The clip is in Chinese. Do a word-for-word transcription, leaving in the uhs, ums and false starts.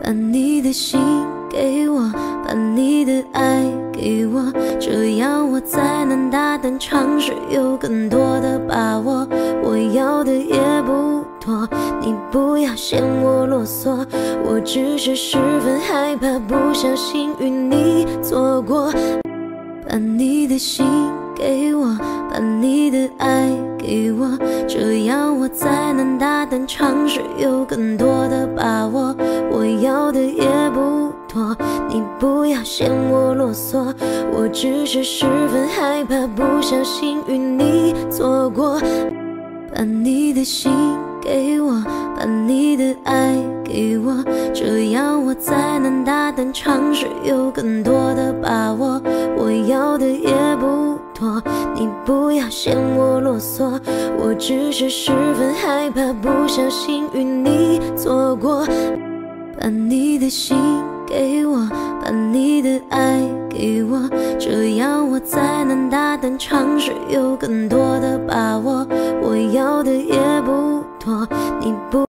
把你的心给我，把你的爱给我，这样我才能大胆尝试，有更多的把握。我要的也不多，你不要嫌我啰嗦，我只是十分害怕，不小心与你错过。把你的心给我，把你的爱给我，这样我才能大胆尝试，有更多的把握。我要的也不多，你不要嫌我啰嗦，我只是十分害怕，不小心与你错过。把你的心给我，把你的爱给我，这样我才能大胆尝试，有更多的把握。我要的也不多，你不要嫌我啰嗦，我只是十分害怕，不小心与你错过。把你的心给我，把你的爱给我，这样我才能大胆尝试，有更多的把握。我要的也不多，你不